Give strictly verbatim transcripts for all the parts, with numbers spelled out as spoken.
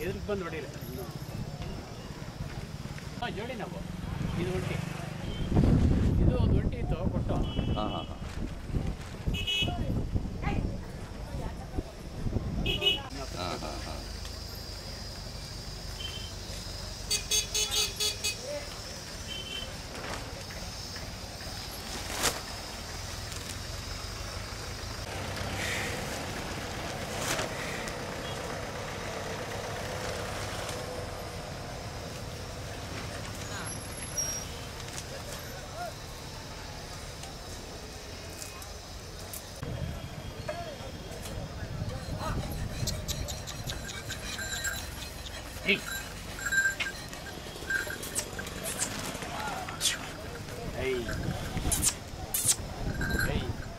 ಇದಕ್ಕೆ ಬಂದು ಹೊಡಿರಿ ಹಾಂ ಜೋಡಿ ನಾವು ಇದು ಒಂಟಿ ಇದು ಒಂದು ಒಂಟಿ ಇತ್ತು ಕೊಟ್ಟು ಹಾಂ ಹಾಂ ಹಾಂ ಹಾಂ ಹಾಂ ಹಾಂ Hey. Hey. Hey.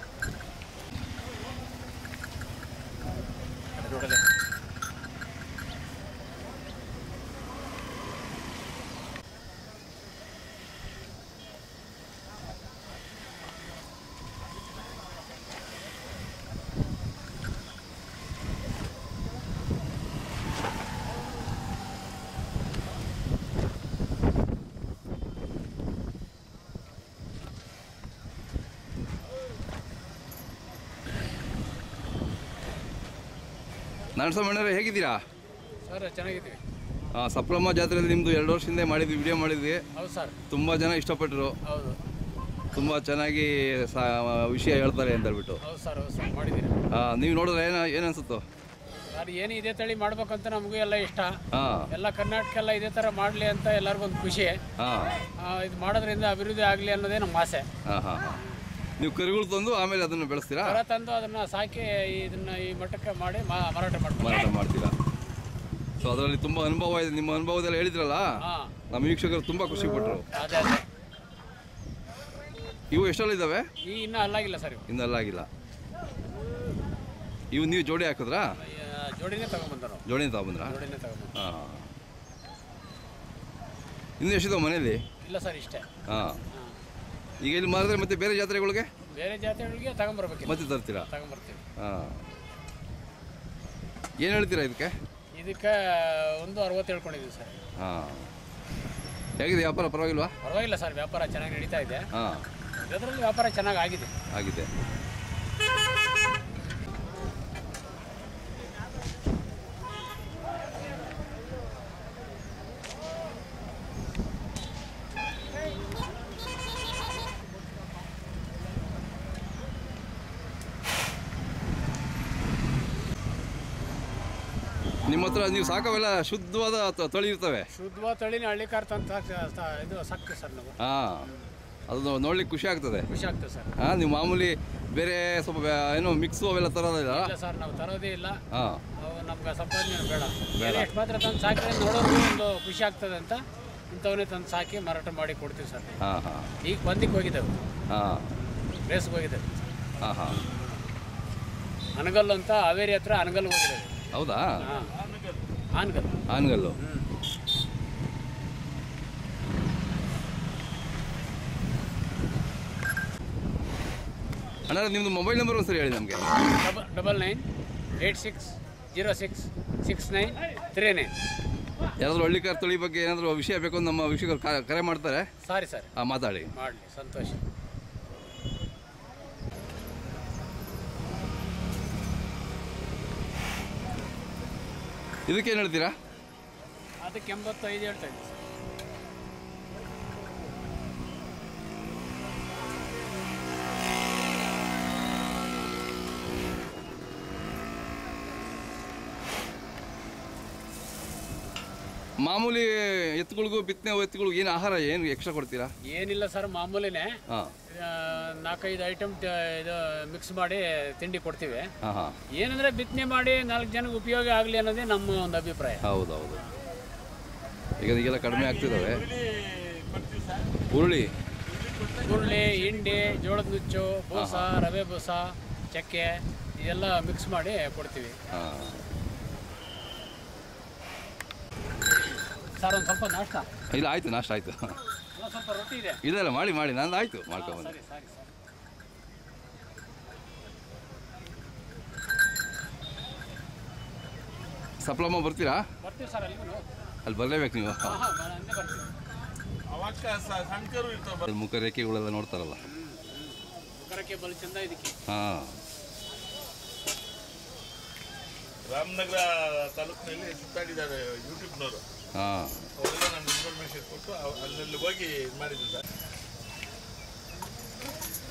Ada Narayanaswamy ಹೇಗಿದ್ದೀರಾ ಸರ್ ಚೆನ್ನಾಗಿದ್ದೀವಿ. ಹಾಂ ಸಪ್ಲಮ್ಮ ಜಾತ್ರೆಯಲ್ಲಿ ನಿಮ್ಮದು ಎರಡು ವರ್ಷದಿಂದ ಮಾಡಿದ್ವಿ ವಿಡಿಯೋ ಮಾಡಿದ್ವಿ. ಹೌದು ಸರ್. ತುಂಬ ಜನ ಇಷ್ಟಪಟ್ಟರು. ಹೌದು ತುಂಬ ಚೆನ್ನಾಗಿ ಸಾ ವಿಷಯ ಹೇಳ್ತಾರೆ ಅಂತ ಹೇಳ್ಬಿಟ್ಟು. ಹೌದು ಸರ್ ಹೌದು ಸರ್ ಮಾಡಿದ್ದೀರಿ. ಹಾಂ ನೀವು ನೋಡಿದ್ರೆ ಏನು ಏನು ಅನಿಸುತ್ತೋ ಸರ್ ಏನು ಇದೇ ತಳಿ ಮಾಡ್ಬೇಕಂತ ನಮಗೂ ಎಲ್ಲ ಇಷ್ಟ. ಹಾಂ ಎಲ್ಲ ಕರ್ನಾಟಕ ಎಲ್ಲ ಇದೇ ಥರ ಮಾಡಲಿ ಅಂತ ಎಲ್ಲರಿಗೂ ಒಂದು ಖುಷಿ. ಹಾಂ ಇದು ಮಾಡೋದ್ರಿಂದ ಅಭಿವೃದ್ಧಿ ಆಗಲಿ ಅನ್ನೋದೇ ನಮ್ಮ ಆಸೆ. ಹಾಂ ಹಾಂ ನೀವು ಕರುಗಳು ತಂದು ಆಮೇಲೆ ಅದನ್ನು ಬೆಳೆಸ್ತೀರಾ? ಕರ ತಂದು ಅದನ್ನು ಸಾಕಿ ಇದನ್ನು ಈ ಮಟ್ಟಕ್ಕೆ ಮಾಡಿ ಮಾರಾಟ ಮಾಡ್ತೀವಿ. ಮಾರಾಟ ಮಾಡ್ತೀರಾ? ಸೊ ಅದರಲ್ಲಿ ತುಂಬ ಅನುಭವ ಇದೆ. ನಿಮ್ಮ ಅನುಭವದಲ್ಲಿ ಹೇಳಿದ್ರಲ್ಲ, ನಮ್ಮ ವೀಕ್ಷಕರು ತುಂಬ ಖುಷಿ ಪಟ್ಟರು. ಅದೇ ಅದೇ ಇವು ಎಷ್ಟೆಲ್ಲ ಇದ್ದಾವೆ? ಈ ಇನ್ನೂ ಅಲ್ಲಾಗಿಲ್ಲ ಸರ್. ಇವು ಇನ್ನೂ ಅಲ್ಲಾಗಿಲ್ಲ. ಇವು ನೀವು ಜೋಡಿ ಹಾಕಿದ್ರಾ? ಜೋಡಿನೇ ತಗೊಂಡ್ಬಂದರು. ಜೋಡಿನೇ ತಗೊಂಡ್ಬಂದ್ರಾ? ಜೋಡಿನೇ ತಗೊಂಡ್ಬಂದು. ಹಾಂ ಇನ್ನೂ ಎಷ್ಟಿದಾವೆ ಮನೇಲಿ? ಇಲ್ಲ ಸರ್ ಇಷ್ಟೇ. ಹಾಂ ಈಗ ಇಲ್ಲಿ ಮಾರಿದ್ರೆ ಮತ್ತೆ ಬೇರೆ ಜಾತ್ರೆಗಳಿಗೆ? ಬೇರೆ ಜಾತ್ರೆಗಳಿಗೆ ತಗೊಂಬರ್ಬೇಕು. ಮತ್ತೆ ತರ್ತೀರಾ? ತಗೊಂಬರ್ತೀವಿ. ಹಾಂ ಏನು ಹೇಳ್ತೀರಾ ಇದಕ್ಕೆ? ಇದಕ್ಕೆ ಒಂದು ಅರವತ್ತು ಹೇಳ್ಕೊಂಡಿದ್ದೀವಿ ಸರ್. ಹಾಂ ಹೇಗಿದೆ ವ್ಯಾಪಾರ? ಪರವಾಗಿಲ್ವಾ? ಪರವಾಗಿಲ್ಲ ಸರ್, ವ್ಯಾಪಾರ ಚೆನ್ನಾಗಿ ನಡೀತಾ ಇದೆ. ಹಾಂ ಇದರಲ್ಲಿ ವ್ಯಾಪಾರ ಚೆನ್ನಾಗಿ ಆಗಿದೆ ಆಗಿದೆ. ನಿಮ್ಮ ಹತ್ರ ನೀವು ಸಾಕವೆಲ್ಲ ಶುದ್ಧವಾದ ತಳಿ ಇರ್ತವೆ? ಶುದ್ಧವಾದ ತಳಿನ ಹಳ್ಳಿ ಕಾರ್ತಂತ ಇದು ಸಾಕ್ತೀವಿ ಸರ್ ನಾವು. ಹಾಂ ಅದು ನೋಡ್ಲಿಕ್ಕೆ ಖುಷಿ ಆಗ್ತದೆ. ಖುಷಿ ಆಗ್ತದೆ ಸರ್. ಹಾಂ ನೀವು ಮಾಮೂಲಿ ಬೇರೆ ಸ್ವಲ್ಪ ಏನೋ ಮಿಕ್ಸು ಅವೆಲ್ಲ ತರೋದಿಲ್ಲ? ಇಲ್ಲ ಸರ್, ನಾವು ತರೋದೇ ಇಲ್ಲ. ಹಾಂ ನಮ್ಗೆ ಸಂಪಾದನೆ ಬೇಡ. ಬೇಡ ಎಷ್ಟು ಮಾತ್ರ ತಂದು ಸಾಕಿದ್ರೆ ನೋಡೋರು ಒಂದು ಖುಷಿ ಆಗ್ತದೆ ಅಂತ ಇಂಥವನ್ನೇ ತಂದು ಸಾಕಿ ಮಾರಾಟ ಮಾಡಿ ಕೊಡ್ತೀವಿ ಸರ್. ಹಾಂ ಹಾಂ ಈಗ ಬಂದಿಕ್ಕೆ ಹೋಗಿದ್ದೇವೆ. ಹಾಂ ಬೇಸಿಗೆ ಹೋಗಿದ್ದೇವೆ. ಹಾಂ ಹಾಂ ಅನಗಲ್ಲು ಅಂತ ಹಾವೇರಿ ಹತ್ರ ಅನಗಲ್ಲು ಹೋಗಿದ್ದೇವೆ. ಹೌದಾ? ಹಾಂ ಆನಗಲ್ಲು. ಆನಗಲ್ಲು. ಹ್ಞೂ ಅಣ್ಣ ನಿಮ್ಮದು ಮೊಬೈಲ್ ನಂಬರ್ ಒಂದು ಸರಿ ಹೇಳಿ ನಮಗೆ. Double double nine eight six zero six six nine three nine. ಯಾರಾದರೂ ಹಳ್ಳಿಕಾರ್ ತಳಿ ಬಗ್ಗೆ ಏನಾದರೂ ವಿಷಯ ಬೇಕು ಅಂತ ನಮ್ಮ ವೀಕ್ಷಕರು ಕರೆ ಮಾಡ್ತಾರೆ. Sorry sir. ಹಾಂ ಮಾತಾಡಿ. ಮಾಡಲಿ, ಸಂತೋಷ. ಇದಕ್ಕೇನು ಹೇಳ್ತೀರಾ? ಅದಕ್ಕೆ ಎಂಬತ್ತೈದು ಹೇಳ್ತಾ ಇದ್ದೀನಿ ಸರ್. ಮಾಮೂಲಿ ಎತ್ತುಗಳಿಗೂ ಬಿತ್ತನೆ ಎತ್ತುಗಳಿಗೂ ಏನು ಆಹಾರ ಏನು ಎಕ್ಸ್ಟ್ರಾ ಕೊಡ್ತೀರಾ? ಏನಿಲ್ಲ ಸರ್, ಮಾಮೂಲಿನೇ. ಹಾಂ ನಾಲ್ಕೈದು ಐಟಮ್ ಇದು ಮಿಕ್ಸ್ ಮಾಡಿ ತಿಂಡಿ ಕೊಡ್ತೀವಿ. ಹಾಂ ಹಾಂ ಏನಂದರೆ ಬಿತ್ತನೆ ಮಾಡಿ ನಾಲ್ಕು ಜನಕ್ಕೆ ಉಪಯೋಗ ಆಗಲಿ ಅನ್ನೋದೇ ನಮ್ಮ ಒಂದು ಅಭಿಪ್ರಾಯ. ಹೌದು ಹೌದು. ಈಗ ಈಗೆಲ್ಲ ಕಡಿಮೆ ಆಗ್ತಿದ್ದಾವೆ. ಹುರುಳಿ ಹುರುಳಿ, ಹಿಂಡಿ, ಜೋಳದ ನುಚ್ಚು, ಬೂಸ, ರವೆ ಬೂಸ, ಚಕ್ಕೆ ಇದೆಲ್ಲ ಮಿಕ್ಸ್ ಮಾಡಿ ಕೊಡ್ತೀವಿ. ಹಾಂ ಸರ್ ಒಂದು ಸ್ವಲ್ಪ ನಾಷ್ಟ? ಇಲ್ಲ ಆಯಿತು, ನಾಷ್ಟ ಆಯಿತು. ಸ್ವಲ್ಪ ರೊಟ್ಟಿ ಇದೆ. ಇಲ್ಲ ಮಾಡಿ ಮಾಡಿ ನಂದು ಆಯಿತು, ಮಾಡ್ಕೊಂಬಂದು. ಸರಿ ಸರಿ ಸರ್. ಸಪ್ಲಮ್ಮ ಬರ್ತೀರಾ? ಬರ್ತೀವಿ ಸರ್ ಅಲ್ಲಿಗೂ. ಅಲ್ಲಿ ಬರಲೇಬೇಕು ನೀವು. ಹಾಂ ಹಾಂ ಹಂಗೆ ಬರ್ತೀವಿ. ಮುಖ ರೇಖೆಗಳೆಲ್ಲ ನೋಡ್ತಾರಲ್ಲ. ಮುಖರಕ್ಕೆ ಬಲು ಚಂದ ಇದಕ್ಕೆ. ಹಾಂ, ರಾಮನಗರ ತಾಲೂಕಿನಲ್ಲಿ ಸುತ್ತಾಡಿದ್ದಾರೆ ಯೂಟ್ಯೂಬ್ನವರು. ಹಾಂ, ಅವರೆಲ್ಲ ನಮ್ಗೆ ಇನ್ಫಾರ್ಮೇಶನ್ ಕೊಟ್ಟು ಅಲ್ಲೆಲ್ಲಿ ಹೋಗಿ ಇದು ಮಾಡಿದ್ರು ಸರ್.